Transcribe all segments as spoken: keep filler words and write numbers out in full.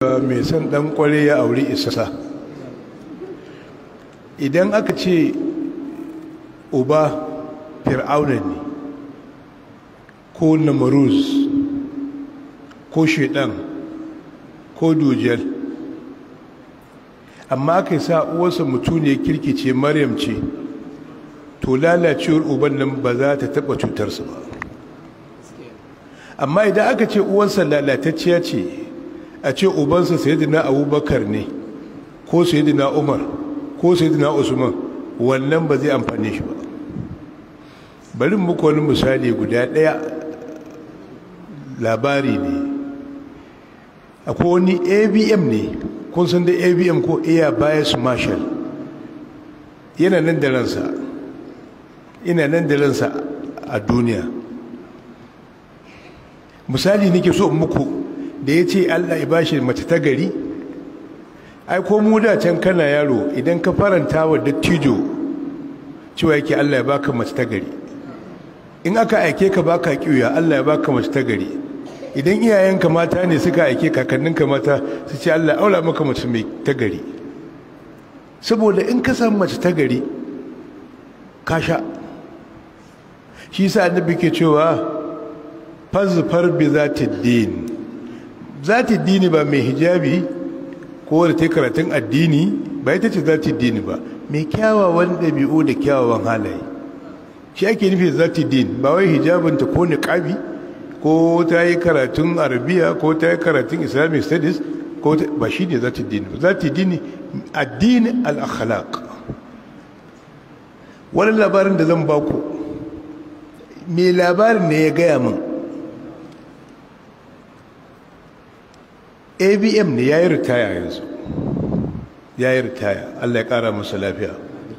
mai son dan kware ya auri isa. Idan aka ce uba fir'auna ne ko namaruz ko shedan ko dujal, amma aka sa uwarsa mutuniyar kirkice maryam ce, to lalacewar uban nan ba za ta taba cutarsa ba. Amma idan aka ce uwarsa lalatacciya ce, a ce ubansa sayyidina abubakar ne ko sayyidina umar ko sayyidina usman, wannan ba zai amfane shi ba. Bari muku wani misali guda ɗaya, labari ne. Akwai wani A B M ne, kun san da A B M ko Air Bias Marshal, yana nan da ransa ina nan da ransa a duniya. Misali nake so muku da ya ce Allah ya bashi mace ta gari. Ai ko mu da can kana yaro, idan ka faranta wa dattijo cewa yake Allah ya baka mace ta gari, in aka aike ka baka kiyoya Allah ya baka mace ta gari. Idan iyayenka mata ne suka aike kakanninka mata su ce Allah aula maka mace mai ta gari, saboda in ka san mace ta gari ka sha. Shi sa annabi ke cewa fazfar bi zati din. Zati dini ba mai hijabi ko wadda ta karatun addini ba ita ce zati dini ba, mai kyawawan ɗabi'u da kyawawan halaye shi ake nufi zati din. Ba wai hijabinta ko niqabi ko ta yi karatun arabiya ko ta yi karatun islamic studies ko ba shi ne zati dini ba. Zati dini addini al-akhlaq. wani labarin da zan baku, mai labarin ne ya gaya min. A B M ne, ya yi ritaya yanzu, ya yi ritaya, Allah ya ƙara masa lafiya.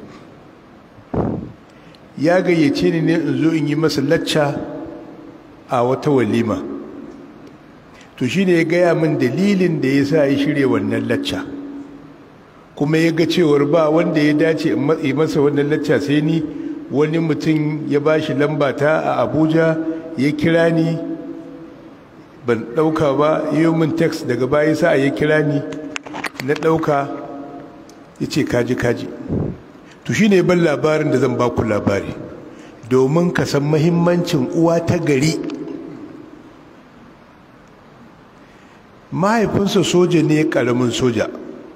Ya gayyace ni ne in zo in yi masa lacca a wata walima. To shi ne ya gaya min dalilin da ya sa ya shirya wannan lacca, kuma ya ga cewar ba wanda ya dace in matsi masa wannan lacca sai ni. Wani mutum ya ba shi lambata a Abuja, ya kira ni, ban ɗauka ba, yi min text daga baya sa ya kira ni, na ɗauka, ya ce kaji kaji. To shi ne ban labarin da zan ba ku labari, domin ka san mahimmancin uwa ta gari. Mahaifinsa soja ne, ƙaramin soja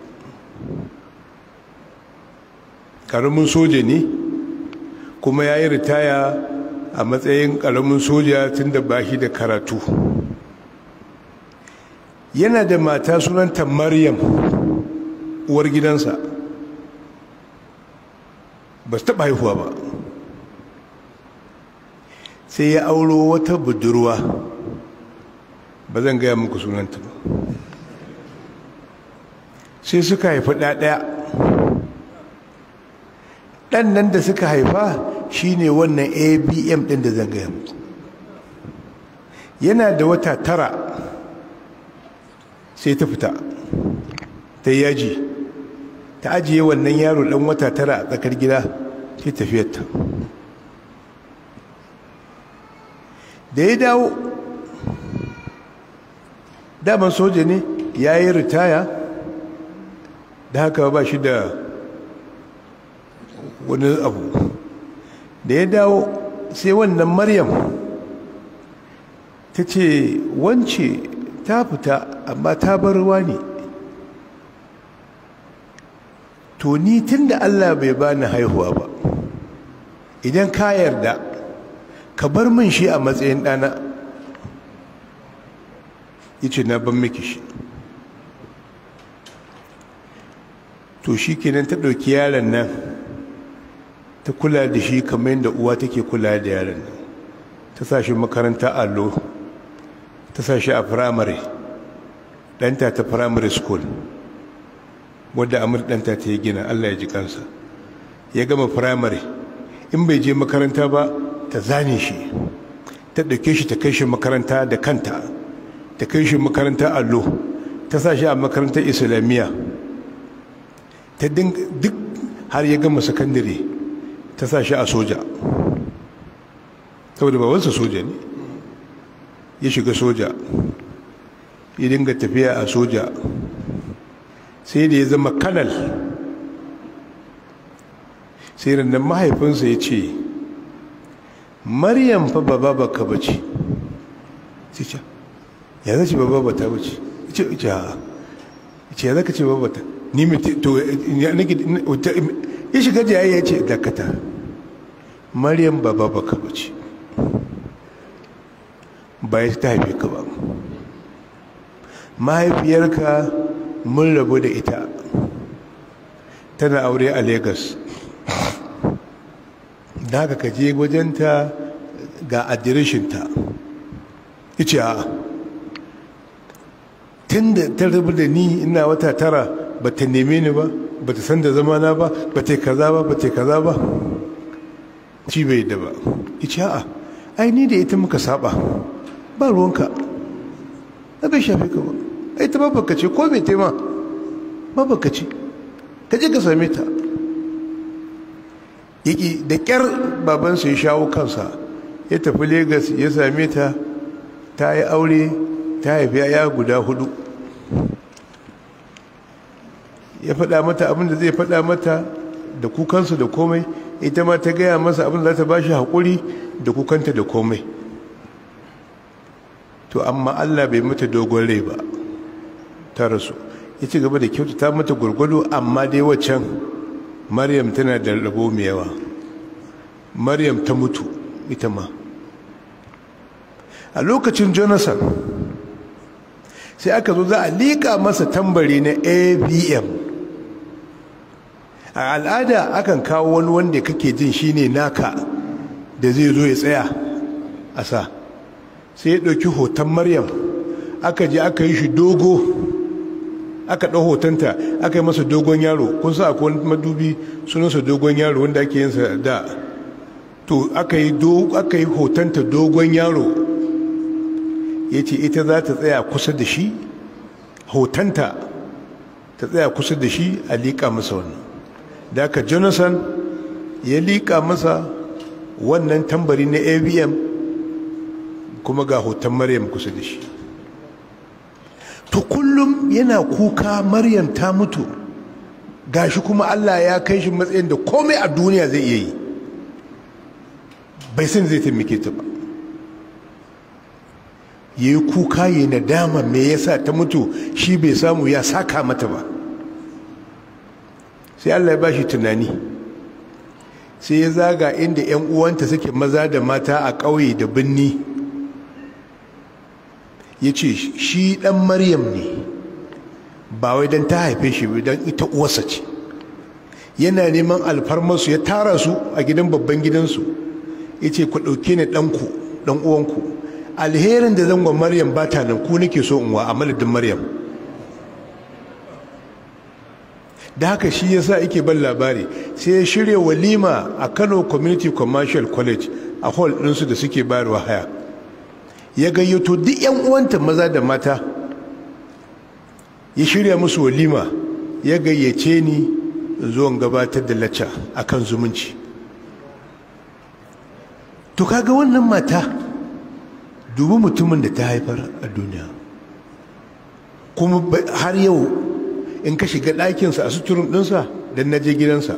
ƙaramin soja ne, kuma ya yi ritaya a matsayin ƙaramin soja tun da ba shi da karatu. Yana da mata sunanta Maryam, uwar gidansa, ba su taɓa haihuwa ba. Sai ya auro wata budurwa, ba zan gaya muku sunanta ba. Sai suka haifi ɗaya. Ɗan nan da suka haifa shine wannan A B M ɗin da zan gaya muku. Yana da wata tara sai ta fita ta yaji, ta ajiye wannan yaro ɗan wata tara a tsakar gida, sai tafiyarta. Da ya dawo, daman soja ne, ya yi ritaya, da haka ba shi da wani abu. Da ya dawo sai wannan Maryam ta ce wance ta fita amma ta bar ruwa ne. To ni tun da Allah bai bani haihuwa ba, idan ka yarda ka bar min shi a matsayin ɗana. Ya ce na ban miki shi. To shi kenan ta ɗauki yaron nan ta kula da shi kamar yadda uwa take kula da yaron nan. Ta sa shi makaranta allo, ta sa shi a firamare, ɗanta ta firamare school wadda amur ɗanta ta yi gina, Allah ya ji kansa. Ya gama firamare, in bai je makaranta ba ta zane shi, ta ɗauke shi ta kai shi makaranta da kanta, ta kai shi makaranta allo, ta sa shi a makarantar islamiyya, ta duk har ya gama sakandare, ta sa shi a soja, saboda babansa soja ne. Ya shiga soja, ya dinga tafiya a soja sai da ya zama kanal. sai rannan mahaifinsa ya ce maryam fa ba babaka bace. sai ce ya zace ba babata bace. ce ce ce ya zaka ce babata ni mutu to ya shiga jaye ya ce dakata maryam ba babaka bace ba ya ta haife ka ba, mahaifiyarka mun rabu da ita tana aure a Lagos, da haka ka je wajenta ga adireshinta. ice a tun da ta rabu da ni ina wata tara ba ta neme ni ba, ba ta san da zamana ba, ba ta kaza ba, ba ta kaza ba. ci bai da ba. ice a ai ni da ita muka saba, ba ruwanka, na bai shafe ka ba, ai ta babaka ce ko mai tema babaka ce, ka je ka same ta. yaki da kyar babansa ya shawo kansa ya tafi Legas ya same ta, ta yi aure, ta haifi ya guda hudu. ya faɗa mata abin da zai faɗa mata da kukansu da komai, ita ma ta gaya masa abin da za ta ba shi haƙuri da kukanta da komai. to amma Allah bai mata dogon rai ba, ta rasu. ya ci gaba da kyautata mata gwargwado, amma dai waccan Maryam tana da rabo mai yawa. Maryam ta mutu ita ma a lokacin Jonathan. sai aka zo za a liƙa masa tambari na A B M. a al'ada akan kawo wani wanda kake jin shine naka da zai zo ya tsaya a sa. sai ya ɗauki hoton Maryam, aka je aka yi shi dogo, aka ɗau hotonta aka yi masa dogon yaro. kun sa akwai madubi sunansa dogon yaro wanda ake yinsa da, to aka yi aka yi hotonta dogon yaro. ya ce ita za ta tsaya kusa da shi, hotonta ta tsaya kusa da shi a liƙa masa wannan. da aka Jonathan ya liƙa masa wannan tambari na A B M, kuma ga hoton Maryam kusa da shi. to kullum yana kuka Maryam ta mutu, gashi kuma Allah ya kai shi matsayin da komai a duniya zai iya yi, bai san zai taimake ta ba. ya yi kuka ya nadama me yasa ta mutu, shi bai samu ya saka mata ba. sai Allah ya ba shi tunani, sai ya zaga inda 'yan uwanta suke maza da mata a ƙauye da binni. ya ce shi ɗan Maryam ne, ba wai don ta haife shi don ita uwarsa ce. yana neman alfarmarsu, ya tara su a gidan babban gidansu. ya ce ku ɗauke ni ɗanku ɗan uwanku, alherin da zangon Maryam ba ta nan, ku nake so in wa a madadin Maryam. da haka shi yasa yake ban labari, sai ya shirya walima a Kano Community Commercial College a hall ɗinsu da suke bayarwa haya. ya gayyato duk 'yan uwanta maza da mata, ya shirya musu walima. ya gayyace ni zuwan gabatar da lacca akan zumunci. to kaga wannan mata, dubi mutumin da ta haifar a duniya, kuma har yau in ka shiga ɗakinsa a suturin ɗinsa, don na je gidansa,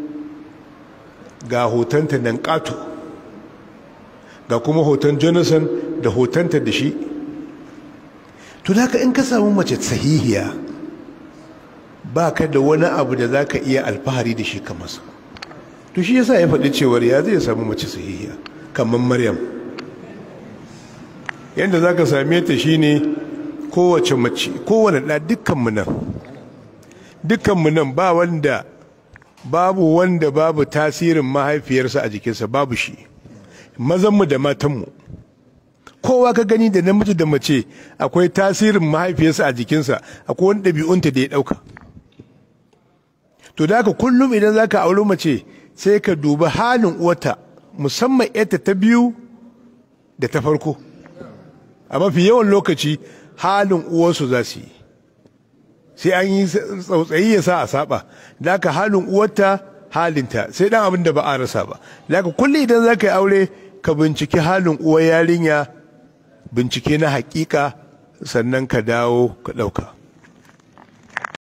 ga hotonta nan ƙato, ga kuma hoton Jonathan da hotonta da shi. to da in ka samu mace sahihiya, ba ka da wani abu da za ka iya alfahari da shi kamar sa. to shi yasa ya faɗi cewar ya zai samu mace sahihiya kamar Maryam. yadda za ka same ta shi ne kowace mace, kowane ɗa, dukkanmu nan dukkanmu nan ba wanda babu wanda babu tasirin mahaifiyarsa a jikinsa, babu shi. mazanmu da matanmu, kowa ka gani da namiji da mace akwai tasirin mahaifiyarsa a jikinsa, akwai wani ɗabi'unta da ya ɗauka. to da haka kullum idan za ka auri mace sai ka duba halin uwata, musamman yarta ta biyu da ta farko. a mafi yawan lokaci halin uwarsu za su yi, sai an yi tsautsayi ya sa a saba. da haka halin uwarta halinta, sai dan abin da ba a rasa ba. da haka kullum idan za ka yi aure ka binciki halin uwar yarinya, bincike na hakika sannan ka dawo ka ɗauka.